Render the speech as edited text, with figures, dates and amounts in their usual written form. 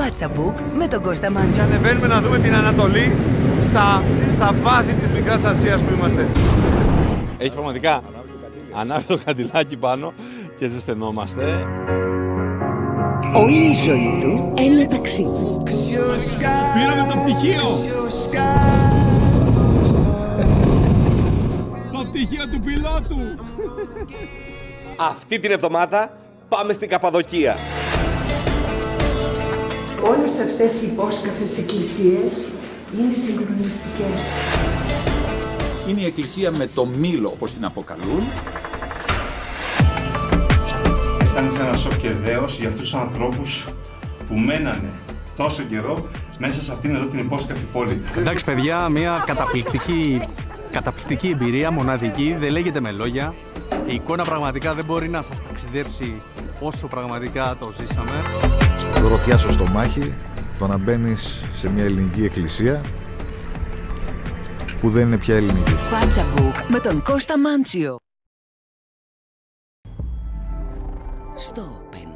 Φάτσαμπουκ με τον Κώστα Μάντσιο. Ανεβαίνουμε να δούμε την Ανατολή στα βάθη της Μικράς Ασίας που είμαστε. Έχει πραγματικά ανάβει το καντιλάκι πάνω και ζεσθενόμαστε. Όλη η ζωή του ένα ταξίδι. Πήραμε το πτυχίο! Το πτυχίο του πιλότου! Αυτή την εβδομάδα πάμε στην Καπαδοκία. Όλες αυτές οι υπόσκαφες εκκλησίες είναι συγκλονιστικές. Είναι η εκκλησία με το μήλο, όπως την αποκαλούν. Αισθάνεσαι ένα σοκ και δέος για αυτούς τους ανθρώπους που μένανε τόσο καιρό μέσα σε αυτήν εδώ την υπόσκαφη πόλη. Εντάξει παιδιά, μια καταπληκτική εμπειρία, μοναδική, δεν λέγεται με λόγια. Η εικόνα πραγματικά δεν μπορεί να σας ταξιδέψει όσο πραγματικά το ζήσαμε. Το ρωτιά στο στομάχι, το να μπαίνεις σε μια ελληνική εκκλησία που δεν είναι πια ελληνική. Φάτσαμπουκ με τον Κώστα Μάντσιο. Στο Open.